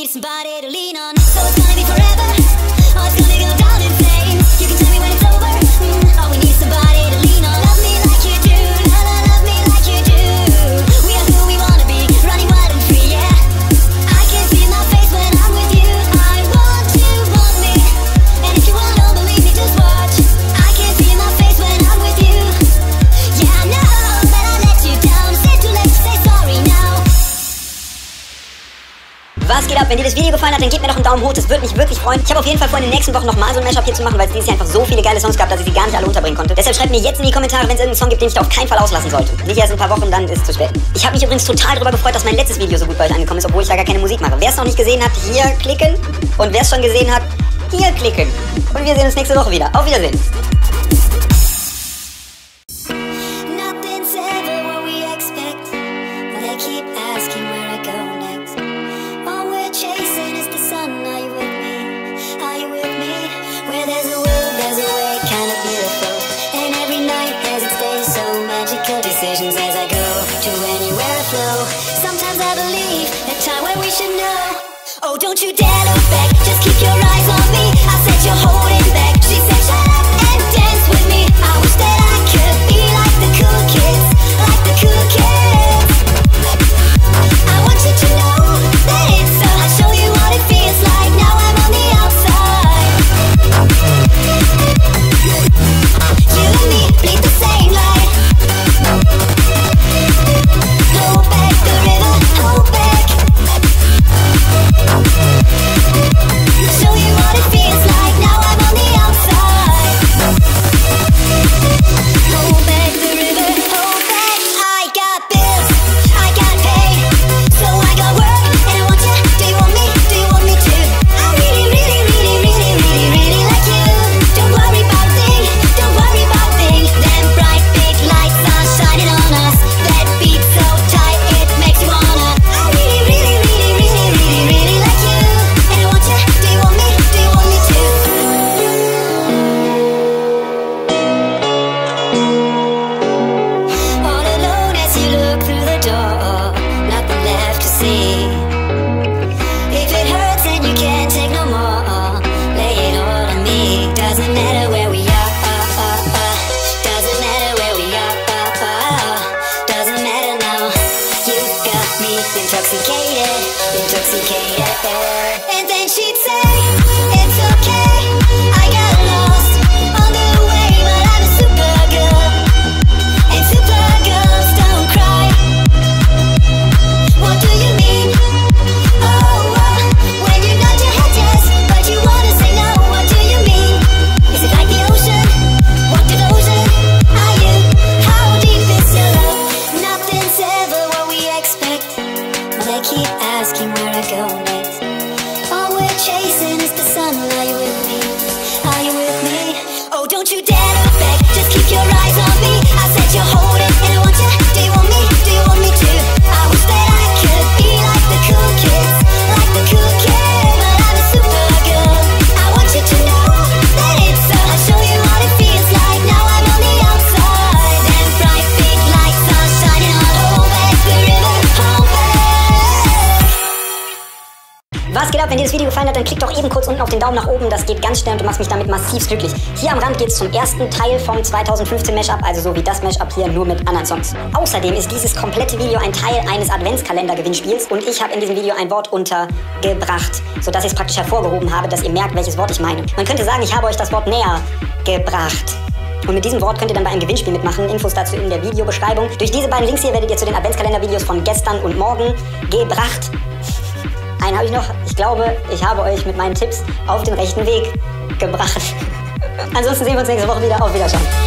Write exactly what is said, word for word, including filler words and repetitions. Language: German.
need somebody to lean on. So it's gonna be forever, oh, it's gonna go down in flames. You can tell me when it's over, mm, oh, we need somebody to lean on. Love me like you do, la la, love me like you do. We are who we wanna be, running wild and free, yeah. I can see my face when I'm with you. I want you, want me, and if you want, don't believe me, just watch. I can see my face when I'm with you. Yeah, I know that I let you down. It's too late to say sorry now. Was geht ab? Wenn dir das Video gefallen hat, dann gebt mir doch einen Daumen hoch, das würde mich wirklich freuen. Ich habe auf jeden Fall vor, in den nächsten Wochen nochmal so ein Mashup hier zu machen, weil es dieses Jahr einfach so viele geile Songs gab, dass ich sie gar nicht alle unterbringen konnte. Deshalb schreibt mir jetzt in die Kommentare, wenn es irgendeinen Song gibt, den ich da auf keinen Fall auslassen sollte. Nicht erst in ein paar Wochen, dann ist es zu spät. Ich habe mich übrigens total darüber gefreut, dass mein letztes Video so gut bei euch angekommen ist, obwohl ich da gar keine Musik mache. Wer es noch nicht gesehen hat, hier klicken. Und wer es schon gesehen hat, hier klicken. Und wir sehen uns nächste Woche wieder. Auf Wiedersehen. Nothing's ever what we expect. They keep asking where I go next. All we're chasing is the sun. Are you with me? Are you with me? Where there's a will, there's a way, kind of beautiful. And every night as it stays so magical. Decisions as I go to anywhere I flow. Sometimes I believe a time when we should know. Oh, don't you dare look back, just keep your eyes on me. I said you're holding back. She said shut up and dance with me. I wish that I could be like the cool kids, like the cool kids. I want you to know that it's so. I'll show you what it feels like. Now I'm on the outside. You and me bleed the same light. Hold back the river, hold back. Show you what it feels like. Now I'm on the outside. Hold back the river, hold back. I got bills, I got paid, so I got work and I want you. Do you want me? Do you want me to? I really, really, really, really, really, really like you. Don't worry about thing, don't worry about thing. Them bright big lights are shining on us. That beat so tight it makes you wanna. I really, really, really, really, really, really like you. And I want you. Do you want me? Do you want me to? All alone as you look through the door, nothing left to see. If it hurts and you can't take no more, lay it all on me. Doesn't matter where we are, doesn't matter where we are, doesn't matter now. You got me intoxicated, intoxicated. And then she'd say, it's okay, I got lost on the way, but I'm a supergirl, and supergirls don't cry. What do you mean? Oh, uh, when you nod your head yes, but you wanna say no. What do you mean? Is it like the ocean? What devotion are you? How deep is your love? Nothing's ever what we expect. Well, they keep asking where I go next. All we're chasing is the sun. Are you with me? Are you with me? Oh, don't you dare look back, just keep your eyes on me. I said you're holding and I want you. Do you want me? Do you want me to? I wish that I could be like the cool kids, like the cool kids. But I'm a supergirl. I want you to know that it's so. I'll show you what it feels like. Now I'm on the outside. Them bright big lights are shining on. Hold back the river, hold back. Was geht ab? Wenn dir das Video gefallen hat, dann klick doch eben kurz unten auf den Daumen nach oben. Das geht ganz schnell und du machst mich damit massiv glücklich. Hier am Rand geht es zum ersten Teil vom zweitausendfünfzehn Mashup, also so wie das Mashup hier, nur mit anderen Songs. Außerdem ist dieses komplette Video ein Teil eines Adventskalender-Gewinnspiels und ich habe in diesem Video ein Wort untergebracht, sodass ich es praktisch hervorgehoben habe, dass ihr merkt, welches Wort ich meine. Man könnte sagen, ich habe euch das Wort näher gebracht. Und mit diesem Wort könnt ihr dann bei einem Gewinnspiel mitmachen. Infos dazu in der Videobeschreibung. Durch diese beiden Links hier werdet ihr zu den Adventskalender-Videos von gestern und morgen gebracht. Einen habe ich noch. Ich glaube, ich habe euch mit meinen Tipps auf den rechten Weg gebracht. Ansonsten sehen wir uns nächste Woche wieder. Auf Wiedersehen.